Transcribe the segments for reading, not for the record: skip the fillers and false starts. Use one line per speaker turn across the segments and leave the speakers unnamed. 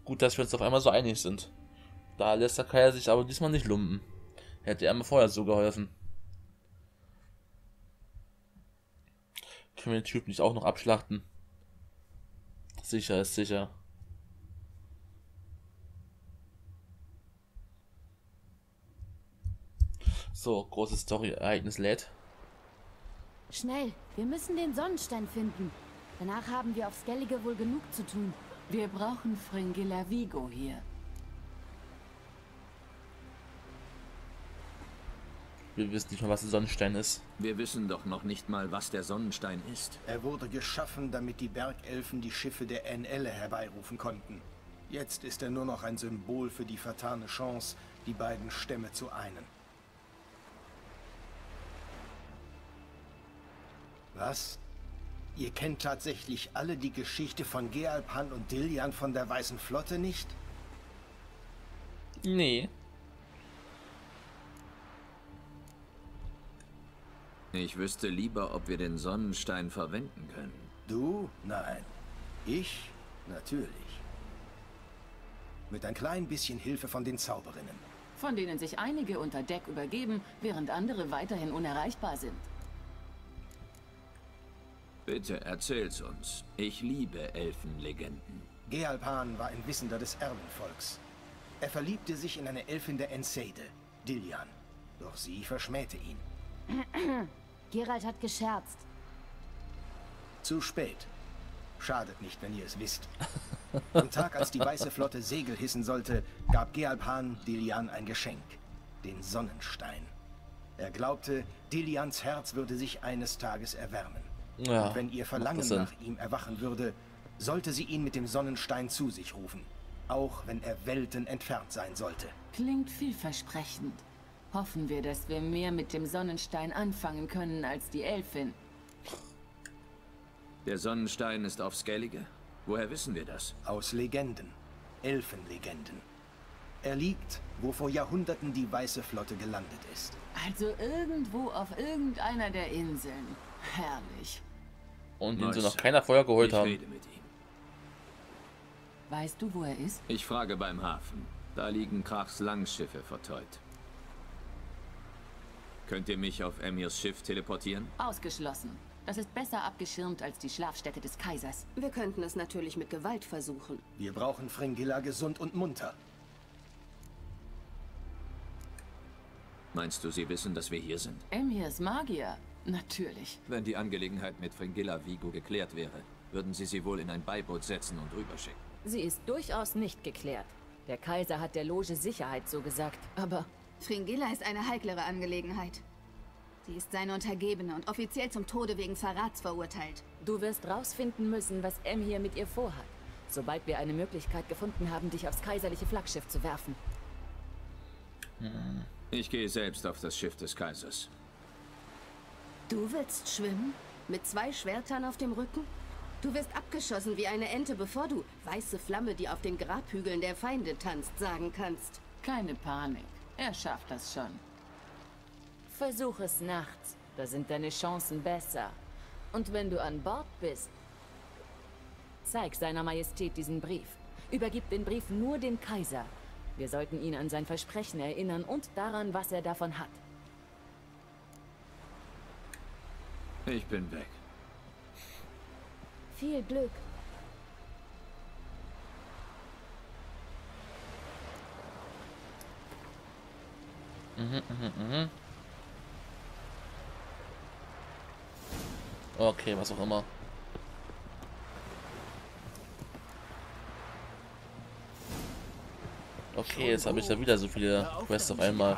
Gut, dass wir uns auf einmal so einig sind. Da lässt der Kaya sich aber diesmal nicht lumpen. Hätte er mir vorher so geholfen. Können wir den Typ nicht auch noch abschlachten? Sicher ist sicher. So, großes Story-Ereignis lädt.
Schnell, wir müssen den Sonnenstein finden. Danach haben wir auf Skellige wohl genug zu tun.
Wir brauchen Fringilla Vigo hier.
Wir wissen nicht mal, was der Sonnenstein ist.
Wir wissen doch noch nicht mal, was der Sonnenstein ist.
Er wurde geschaffen, damit die Bergelfen die Schiffe der NL herbeirufen konnten. Jetzt ist er nur noch ein Symbol für die vertane Chance, die beiden Stämme zu einen. Was? Ihr kennt tatsächlich alle die Geschichte von Gealpan und Dillian von der Weißen Flotte nicht?
Nee.
Ich wüsste lieber, ob wir den Sonnenstein verwenden können.
Du? Nein. Ich? Natürlich. Mit ein klein bisschen Hilfe von den Zauberinnen.
Von denen sich einige unter Deck übergeben, während andere weiterhin unerreichbar sind.
Bitte erzähl's uns. Ich liebe Elfenlegenden.
Gealpan war ein Wissender des Erdenvolks. Er verliebte sich in eine Elfin der Enseide, Dillian. Doch sie verschmähte ihn.
Geralt hat gescherzt.
Zu spät. Schadet nicht, wenn ihr es wisst. Am Tag, als die Weiße Flotte Segel hissen sollte, gab Gealpan Dillian ein Geschenk. Den Sonnenstein. Er glaubte, Dillians Herz würde sich eines Tages erwärmen.
Ja,
Und wenn ihr Verlangen nach ihm erwachen würde, sollte sie ihn mit dem Sonnenstein zu sich rufen. Auch wenn er Welten entfernt sein sollte.
Klingt vielversprechend. Hoffen wir, dass wir mehr mit dem Sonnenstein anfangen können als die Elfin.
Der Sonnenstein ist auf Skellige? Woher wissen wir das?
Aus Legenden. Elfenlegenden. Er liegt, wo vor Jahrhunderten die Weiße Flotte gelandet ist.
Also irgendwo auf irgendeiner der Inseln. Herrlich.
Und den
Nice.
sie noch keiner vorher geholt
Ich
haben.
rede mit ihm.
Weißt du, wo er ist?
Ich frage beim Hafen. Da liegen Krachs Langschiffe verteut. Könnt ihr mich auf Emirs Schiff teleportieren?
Ausgeschlossen. Das ist besser abgeschirmt als die Schlafstätte des Kaisers.
Wir könnten es natürlich mit Gewalt versuchen.
Wir brauchen Fringilla gesund und munter.
Meinst du, sie wissen, dass wir hier sind?
Emir ist Magier. Natürlich.
Wenn die Angelegenheit mit Fringilla Vigo geklärt wäre, würden sie wohl in ein Beiboot setzen und rüberschicken.
Sie ist durchaus nicht geklärt. Der Kaiser hat der Loge Sicherheit so gesagt, aber
Fringilla ist eine heiklere Angelegenheit. Sie ist seine Untergebene und offiziell zum Tode wegen Verrats verurteilt.
du wirst rausfinden müssen, was hier mit ihr vorhat. Sobald wir eine Möglichkeit gefunden haben, dich aufs kaiserliche Flaggschiff zu werfen.
Ich gehe selbst auf das Schiff des Kaisers.
Du willst schwimmen? Mit 2 Schwertern auf dem Rücken? Du wirst abgeschossen wie eine Ente, bevor du weiße Flamme, die auf den Grabhügeln der Feinde tanzt, sagen kannst.
Keine Panik. Er schafft das schon.
Versuch es nachts, da sind deine Chancen besser. Und wenn du an Bord bist, zeig seiner Majestät diesen Brief. Übergib den Brief nur dem Kaiser. Wir sollten ihn an sein Versprechen erinnern und daran, was er davon hat.
Ich bin weg.
Viel Glück.
Okay, was auch immer. Okay, jetzt habe ich da wieder so viele Quests auf einmal.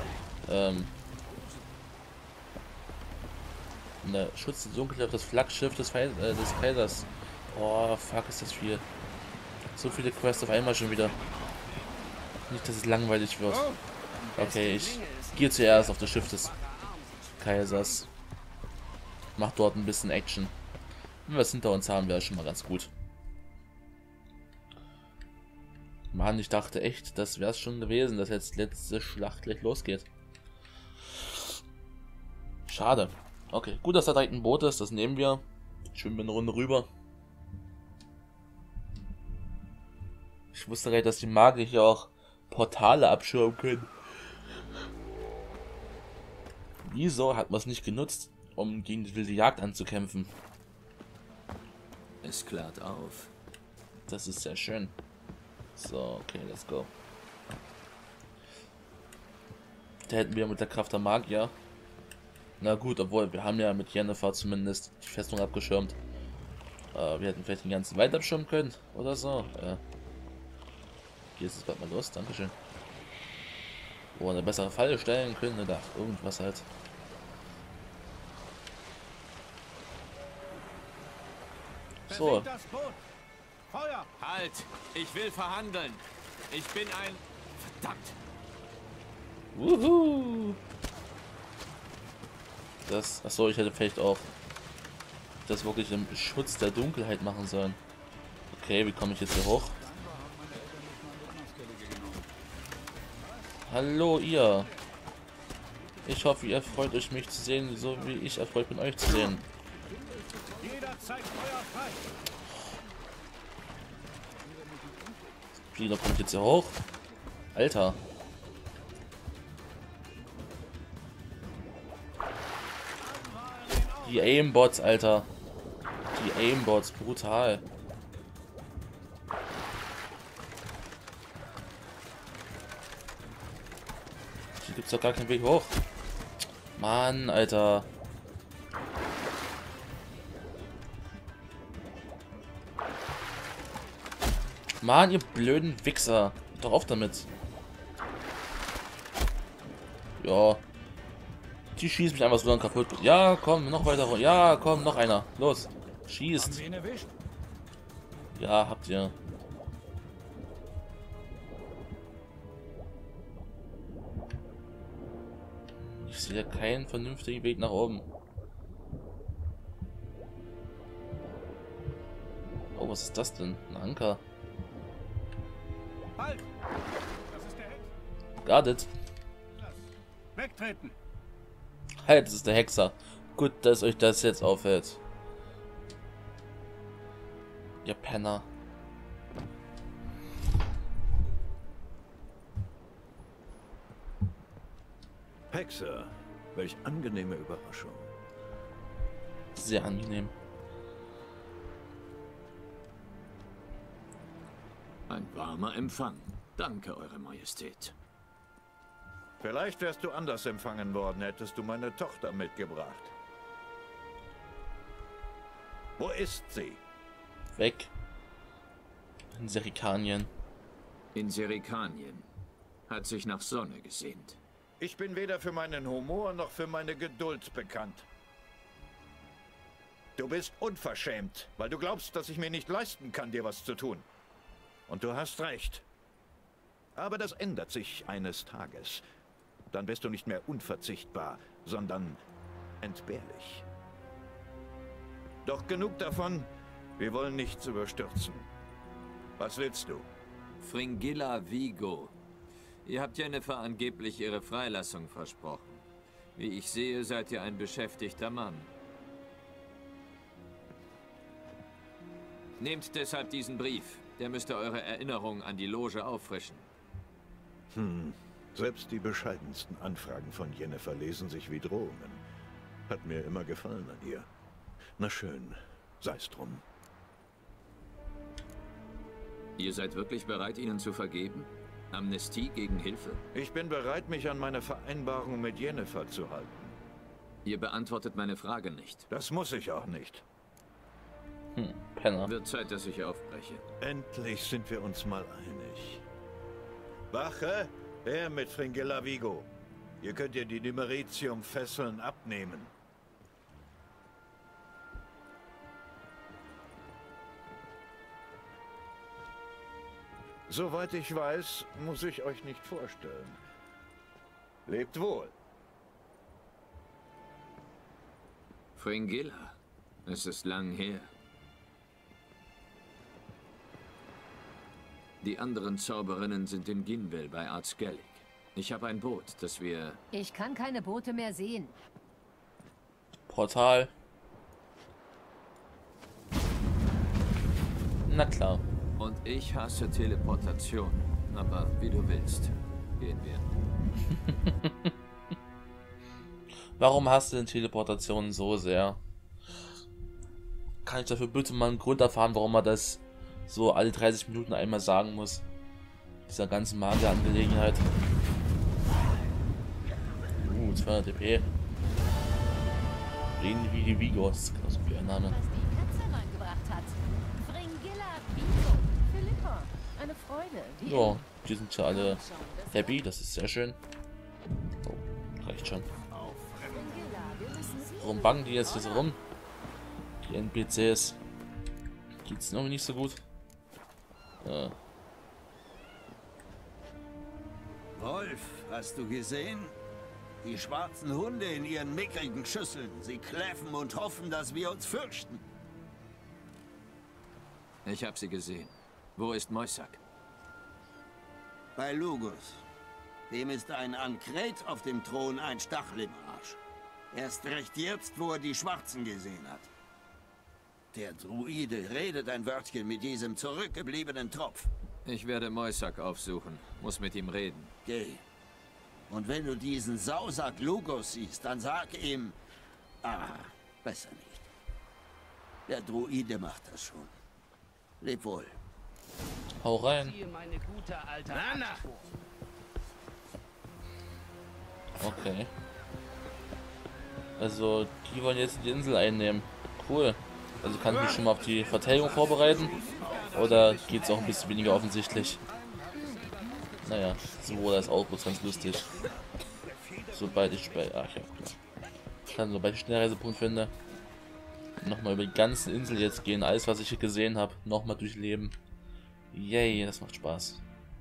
Ne, Schutz des Dunkels auf das Flaggschiff des Kaisers. Oh, fuck, ist das viel. So viele Quests auf einmal schon wieder. Nicht, dass es langweilig wird. Okay, ich gehe zuerst auf das Schiff des Kaisers. Mach dort ein bisschen Action. Wenn wir es hinter uns haben, wäre schon mal ganz gut. Mann, ich dachte echt, das wäre es schon gewesen, dass jetzt letzte Schlacht gleich losgeht. Schade. Okay, gut, dass da direkt ein Boot ist, das nehmen wir. Schwimmen wir eine Runde rüber. Ich wusste gar nicht, dass die Magier hier auch Portale abschirmen können. Wieso hat man es nicht genutzt, um gegen die wilde Jagd anzukämpfen?
Es klart auf.
Das ist sehr schön. So, okay, let's go. Da hätten wir mit der Kraft der Magier. Na gut, obwohl wir haben ja mit Yennefer zumindest die Festung abgeschirmt. Wir hätten vielleicht den ganzen Wald abschirmen können oder so. Hier ist es bald mal los, dankeschön. Wo wir eine bessere Falle stellen können oder irgendwas halt. So.
Halt! Ich will verhandeln! Ich bin ein... Verdammt!
Wuhu! Das... Achso, ich hätte vielleicht auch das wirklich im Schutz der Dunkelheit machen sollen. Okay, wie komme ich jetzt hier hoch? Hallo ihr! Ich hoffe, ihr freut euch, mich zu sehen, so wie ich erfreut bin, euch zu sehen. Wie kommt jetzt hier hoch? Alter! Die Aimbots, Alter. Die Aimbots, brutal. Hier gibt's doch gar keinen Weg hoch. Mann, Alter. Mann, ihr blöden Wichser. Doch auf damit. Ja. Die schießt mich einfach so dann kaputt. Ja, komm, noch weiter. Ja, komm, noch einer. Los. Schießt. Ja, habt ihr. Ich sehe keinen vernünftigen Weg nach oben. Oh, was ist das denn? Ein Anker.
Halt! Das ist der Hexer.
Got it.
Wegtreten!
Halt, das ist der Hexer. Gut, dass euch das jetzt auffällt. Ihr Penner.
Hexer, welch angenehme Überraschung.
Sehr angenehm.
Ein warmer Empfang. Danke, Eure Majestät.
Vielleicht wärst du anders empfangen worden, hättest du meine Tochter mitgebracht. Wo ist sie?
Weg. In Serikanien.
In Serikanien. Hat sich nach Sonne gesehnt.
Ich bin weder für meinen Humor noch für meine Geduld bekannt. Du bist unverschämt, weil du glaubst, dass ich mir nicht leisten kann, dir was zu tun. Und du hast recht. Aber das ändert sich eines Tages. Dann bist du nicht mehr unverzichtbar, sondern entbehrlich. Doch genug davon. Wir wollen nichts überstürzen. Was willst du?
Fringilla Vigo. Ihr habt Yennefer angeblich ihre Freilassung versprochen. Wie ich sehe, seid ihr ein beschäftigter Mann. Nehmt deshalb diesen Brief. Der müsste eure Erinnerung an die Loge auffrischen.
Selbst die bescheidensten Anfragen von Yennefer lesen sich wie Drohungen. Hat mir immer gefallen an ihr. Na schön, sei's drum.
Ihr seid wirklich bereit, ihnen zu vergeben? Amnestie gegen Hilfe?
Ich bin bereit, mich an meine Vereinbarung mit Yennefer zu halten.
Ihr beantwortet meine Frage nicht.
Das muss ich auch nicht.
Penner.
Wird Zeit, dass ich aufbreche.
Endlich sind wir uns mal einig. Wache, her mit Fringilla Vigo. Ihr könnt ihr die Numeritium-Fesseln abnehmen. Soweit ich weiß, muss ich euch nicht vorstellen. Lebt wohl.
Fringilla, es ist lang her. Die anderen Zauberinnen sind in Ginwell bei Artskellig. Ich habe ein Boot, das wir...
Ich kann keine Boote mehr sehen.
Portal. Na klar.
Und ich hasse Teleportation. Aber wie du willst. Gehen wir.
Warum hast du denn Teleportation so sehr? Kann ich dafür bitte mal einen Grund erfahren, warum man das so alle 30 Minuten einmal sagen muss? Dieser ganzen Magier-Angelegenheit. 200 DP. Reden wie die Vigos. Das ist ein Name.
Was die Katze reingebracht hat. Fringilla Vigo. Philippa. Eine Freude.
Ja, die sind ja alle happy. Das ist sehr schön. Oh, reicht schon. Warum bangen die jetzt hier so rum? Die NPCs. Geht's noch nicht so gut?
Wolf, hast du gesehen? Die schwarzen Hunde in ihren mickrigen Schüsseln. Sie kläffen und hoffen, dass wir uns fürchten.
Ich habe sie gesehen. Wo ist Moisak?
Bei Lugus. Dem ist ein Ankret auf dem Thron ein Stachel im Arsch. Erst recht jetzt, wo er die Schwarzen gesehen hat. Der Druide redet ein Wörtchen mit diesem zurückgebliebenen Tropf.
Ich werde Moisak aufsuchen. Muss mit ihm reden.
Geh. Und wenn du diesen Sausack Lugus siehst, dann sag ihm... besser nicht. Der Druide macht das schon. Leb wohl.
Hau rein. Okay. Also, die wollen jetzt die Insel einnehmen. Cool. Also kann ich mich schon mal auf die Verteidigung vorbereiten? Oder geht es auch ein bisschen weniger offensichtlich? Naja, so wurde das auch ganz lustig. Sobald ich sobald ich Schnellreisepunkt finde, nochmal über die ganze Insel jetzt gehen, alles was ich hier gesehen habe, nochmal durchleben. Yay, das macht Spaß.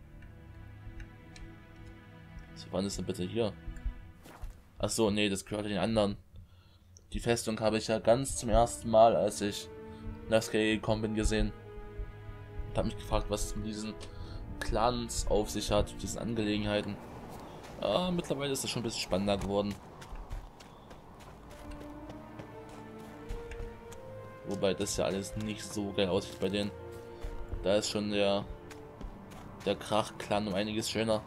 So, wann ist denn bitte hier? Ach so, nee, das gehört den anderen. Die Festung habe ich ja ganz zum ersten Mal, als ich nach Skellige gekommen bin, gesehen. Und habe mich gefragt, was es mit diesen Clans auf sich hat, diesen Angelegenheiten. Mittlerweile ist das schon ein bisschen spannender geworden. Wobei das ja alles nicht so geil aussieht bei denen. Da ist schon der Krach-Clan um einiges schöner.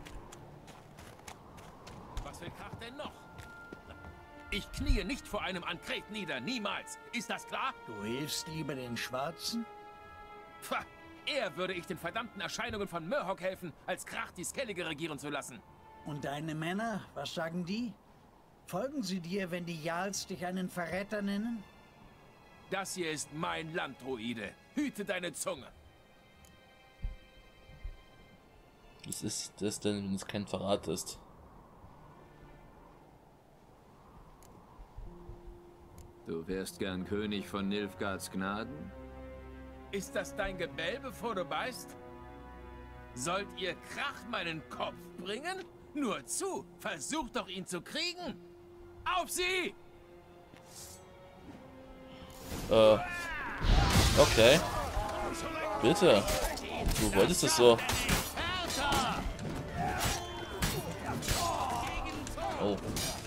Was für Krach denn noch? Ich kniee nicht vor einem Ankret nieder, niemals. Ist das klar?
Du hilfst lieber den Schwarzen?
Pfah, eher würde ich den verdammten Erscheinungen von Murhok helfen, als Krach die Skellige regieren zu lassen.
Und deine Männer, was sagen die? Folgen sie dir, wenn die Jarls dich einen Verräter nennen?
Das hier ist mein Land, Druide. Hüte deine Zunge.
Was ist das denn, wenn es kein Verrat ist?
Du wärst gern König von Nilfgaards Gnaden?
Ist das dein Gebell, bevor du beißt? Sollt ihr Krach meinen Kopf bringen? Nur zu! Versucht doch, ihn zu kriegen! Auf sie!
Okay. Bitte. Du wolltest es so. Oh.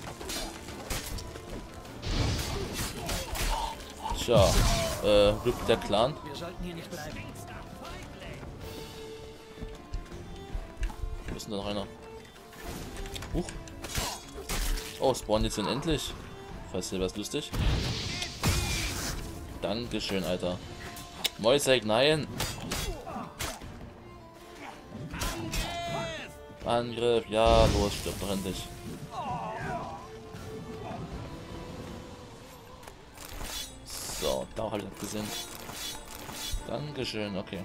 Tja. Glück der Clan.
Wir sollten hier nicht bleiben.
Wo ist denn da noch einer? Huch. Oh, spawnen jetzt unendlich. Falls dir was lustig. Dankeschön, Alter. Moisak, nein. Angriff, ja, los, stirb doch endlich. So, da habe ich das gesehen. Dankeschön, okay.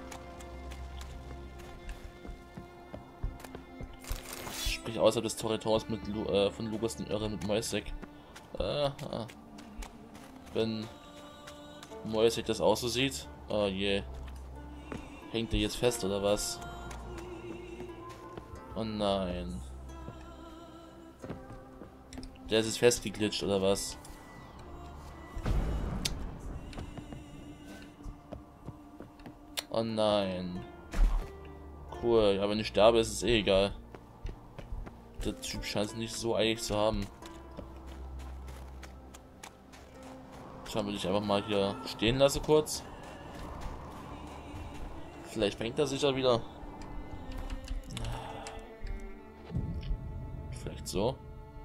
Sprich außerhalb des Territoriums mit von Lugus den Irre mit Moisak. Wenn Moisak das auch so sieht. Oh je. Hängt er jetzt fest oder was? Oh nein. Der ist jetzt festgeglitscht oder was? Oh nein. Cool, ja, wenn ich sterbe, ist es eh egal. Der Typ scheint es nicht so eilig zu haben. Schauen wir dich einfach mal hier stehen lassen kurz. Vielleicht fängt er sich ja wieder. Vielleicht so.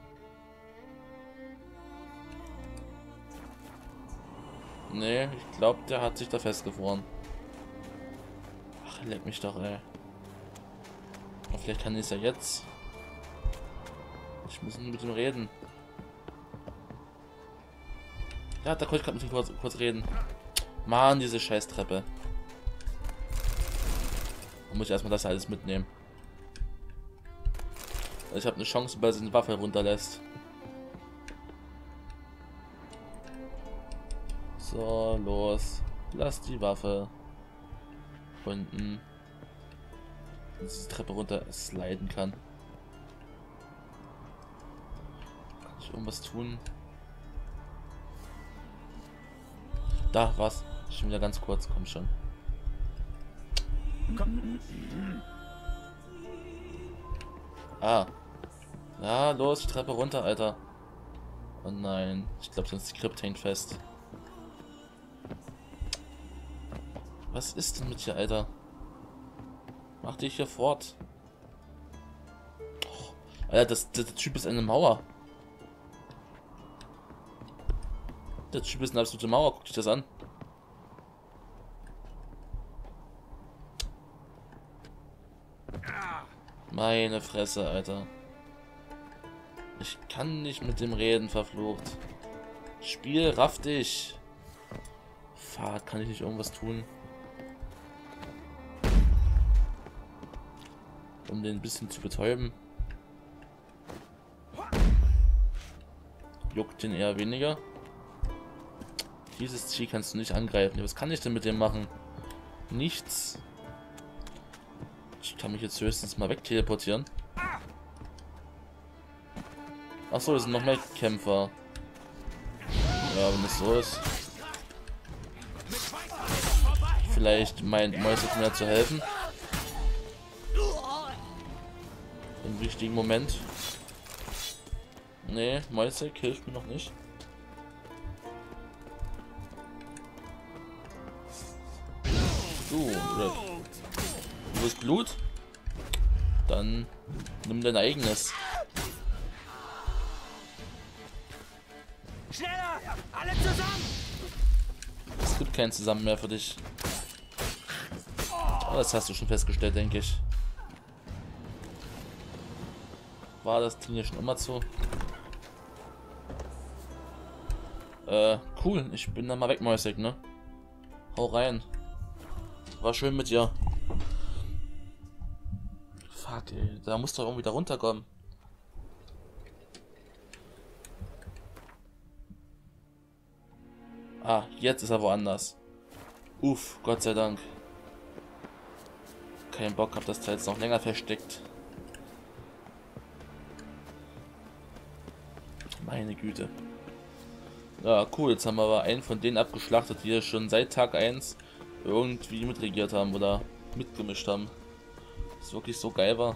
Nee, ich glaube, der hat sich da festgefroren. Ach, leck mich doch, ey. Aber vielleicht kann ich es ja jetzt. Ich muss mit ihm reden. Ja, da konnte ich gerade mit ihm kurz reden. Mann, diese Scheißtreppe. Da muss ich erstmal das alles mitnehmen. Ich habe eine Chance, weil sie eine Waffe runterlässt. So, los. Lass die Waffe unten. Dass ich die Treppe runter sliden kann. Kann ich irgendwas tun? Da, was? Schon wieder ganz kurz, komm schon. Komm. Ah. Ja, los, die Treppe runter, Alter. Oh nein, ich glaube, sonst die Krypt hängt fest. Was ist denn mit dir, Alter? Mach dich hier fort. Oh, Alter, der Typ ist eine Mauer. Der Typ ist eine absolute Mauer, guck dich das an. Meine Fresse, Alter. Ich kann nicht mit dem reden, verflucht. Spiel, raff dich. Fahrt, kann ich nicht irgendwas tun? Um den ein bisschen zu betäuben. Juckt den eher weniger. Dieses Ziel kannst du nicht angreifen. Was kann ich denn mit dem machen? Nichts. Ich kann mich jetzt höchstens mal wegteleportieren. Achso, das sind noch mehr Kämpfer. Ja, wenn es so ist. Vielleicht meint Moisek mir zu helfen. Im richtigen Moment. Nee, Moisek hilft mir noch nicht. Du willst Blut? Dann nimm dein eigenes.
Schneller! Alle zusammen!
Es gibt kein Zusammen mehr für dich. Oh, das hast du schon festgestellt, denke ich. War das Ding hier schon immer so? Cool. Ich bin dann mal weg, Moisek, ne? Hau rein. War schön mit dir. Fuck, ey. Da muss doch irgendwie da runterkommen. Ah, jetzt ist er woanders. Uff, Gott sei Dank. Kein Bock, hab das Teil jetzt noch länger versteckt. Meine Güte. Ja, cool. Jetzt haben wir aber einen von denen abgeschlachtet, die hier schon seit Tag 1 irgendwie mitregiert haben oder mitgemischt haben. Das wirklich so geil war.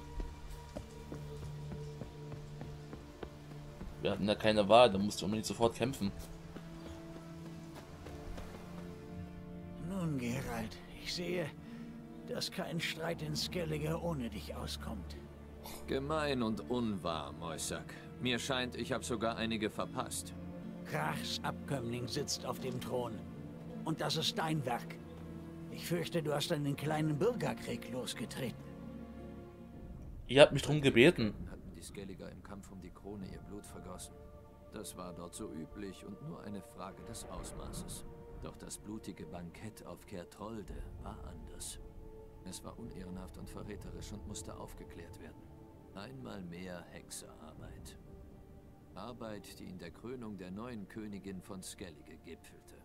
Wir hatten da keine Wahl, da musste unbedingt sofort kämpfen.
Nun, Geralt, ich sehe, dass kein Streit in Skellige ohne dich auskommt.
Gemein und unwahr, Moisak. Mir scheint, ich habe sogar einige verpasst.
Krachs Abkömmling sitzt auf dem Thron. Und das ist dein Werk. Ich fürchte, du hast einen kleinen Bürgerkrieg losgetreten.
Ihr habt mich drum gebeten.
Hatten die Skelliger im Kampf um die Krone ihr Blut vergossen. Das war dort so üblich und nur eine Frage des Ausmaßes. Doch das blutige Bankett auf Kertrolde war anders. Es war unehrenhaft und verräterisch und musste aufgeklärt werden. Einmal mehr Hexerarbeit. Arbeit, die in der Krönung der neuen Königin von Skellige gipfelte.